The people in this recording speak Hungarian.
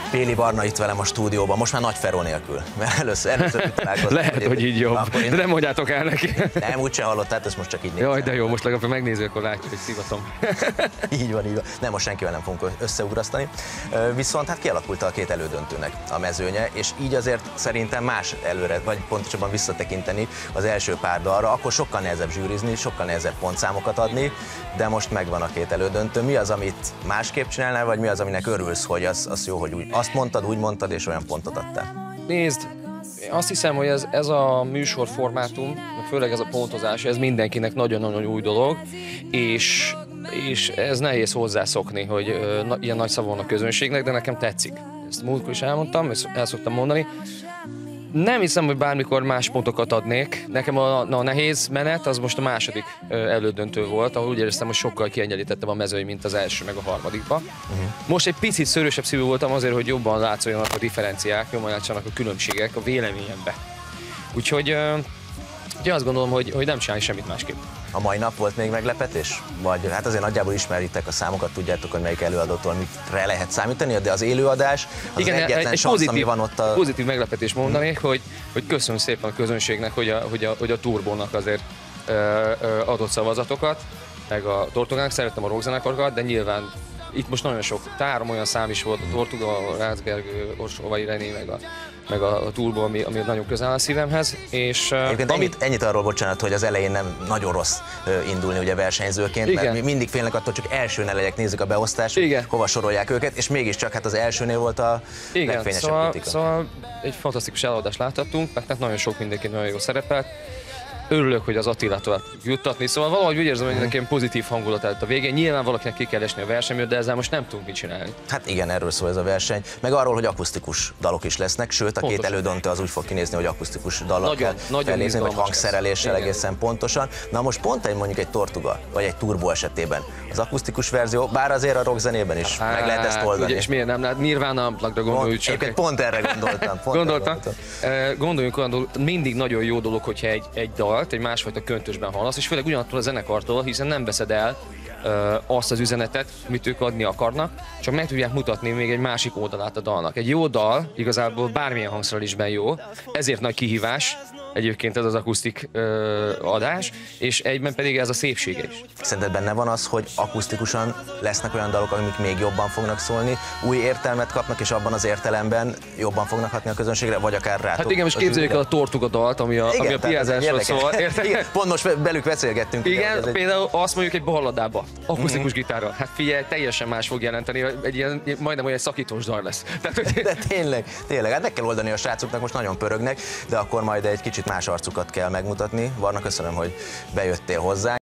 Péli Barna itt velem a stúdióban, most már Nagy Feró nélkül, mert először találkoztunk. Lehet, hogy így jobb, de nem mondjátok el neki. Nem, úgyse hallott, tehát ezt most csak így nézem. Jaj, de jó, most legalább megnéző, akkor látjuk, hogy szivatom. Így van, így van. Nem, most senkivel nem fogunk összeugrasztani. Viszont hát kialakult a két elődöntőnek a mezőnye, és így azért szerintem más előre, vagy pontosabban visszatekinteni az első pár dalra, akkor sokkal nehezebb zsűrizni, sokkal nehezebb pontszámokat adni, de most megvan a két elődöntő. Mi az, amit másképp csinálnál, vagy mi az, aminek örülsz, hogy az jó, hogy azt mondtad, úgy mondtad, és olyan pontot adtál? Nézd, azt hiszem, hogy ez a műsorformátum, főleg ez a pontozás, ez mindenkinek nagyon-nagyon új dolog, és ez nehéz hozzászokni, hogy ilyen nagy szava van a közönségnek, de nekem tetszik. Ezt múltkor is elmondtam, ezt el szoktam mondani. Nem hiszem, hogy bármikor más pontokat adnék. Nekem a nehéz menet az most a második elődöntő volt, ahol úgy éreztem, hogy sokkal kiegyenlítettem a mezőny, mint az első meg a harmadikba. Most egy picit szőrösebb szívű voltam azért, hogy jobban látszoljanak a differenciák, jobban látsanak a különbségek a véleményembe. Úgyhogy azt gondolom, hogy nem csinálj semmit másképp. A mai nap volt még meglepetés? Vagy hát azért nagyjából ismeritek a számokat, tudjátok, hogy melyik előadótól mitre lehet számítani, de az élőadás az igen, egyetlen szansz, ami van ott a... Pozitív meglepetés mondanék, hogy köszönöm szépen a közönségnek, hogy a Turbónak azért adott szavazatokat, meg a Tortugának, szerettem a rockzenekarokat, de nyilván itt most nagyon sok, 3 olyan szám is volt, a Tortuga, a Ráczgergő, Orsóvai René, meg a Turbo, ami nagyon közel a szívemhez. És ennyit arról, bocsánat, hogy az elején nem nagyon rossz indulni ugye versenyzőként, igen. Mert mindig félnek attól, csak elsőn legyek, nézzük a beosztást, hova sorolják őket, és mégiscsak hát az elsőnél volt a legfényesebb kritika. Szóval egy fantasztikus eladást láthattunk, mert nagyon sok mindenki nagyon jól szerepelt. Örülök, hogy az Attilát tovább juttatni, szóval valahogy úgy érzem, hogy nekem pozitív hangulat lett a végén. Nyilván valakinek ki kell esni a versenyből, de ezzel most nem tudunk mit csinálni. Hát igen, erről szól ez a verseny. Meg arról, hogy akusztikus dalok is lesznek, sőt a két elődöntő az úgy fog kinézni, hogy akusztikus dallal kell felnézni, vagy hangszereléssel egészen pontosan. Na most pont mondjuk egy Tortuga, vagy egy Turbo esetében az akusztikus verzió, bár azért a rockzenében is meg lehet ezt oldani. Ugye, és miért nem lehet? Nirvana-ra gondoljuk csak. Egyébként pont erre gondoltam. Gondoljunk olyan, mindig nagyon jó dolog, hogyha egy dalt egy másfajta köntösben hallasz, és főleg ugyanattól a zenekartól, hiszen nem veszed el azt az üzenetet, amit ők adni akarnak, csak meg tudják mutatni még egy másik oldalát a dalnak. Egy jó dal igazából bármilyen hangszerelésben jó, ezért nagy kihívás egyébként ez az akusztik adás, és egyben pedig ez a szépsége is. Szerinted benne van az, hogy akusztikusan lesznek olyan dalok, amik még jobban fognak szólni, új értelmet kapnak, és abban az értelemben jobban fognak hatni a közönségre, vagy akár rátok? Hát igen, most képzeljük el a Tortuga dalt, ami a piázásról szól. Igen, pont most velük beszélgettünk. Igen, ugye, például azt mondjuk egy balladába, akusztikus gitárral. Hát figyelj, teljesen más fog jelenteni, egy ilyen, majdnem olyan szakítós dal lesz. De tényleg, hát meg kell oldani a srácoknak, most nagyon pörögnek, de akkor majd egy kicsit más arcukat kell megmutatni. Barna, köszönöm, hogy bejöttél hozzá.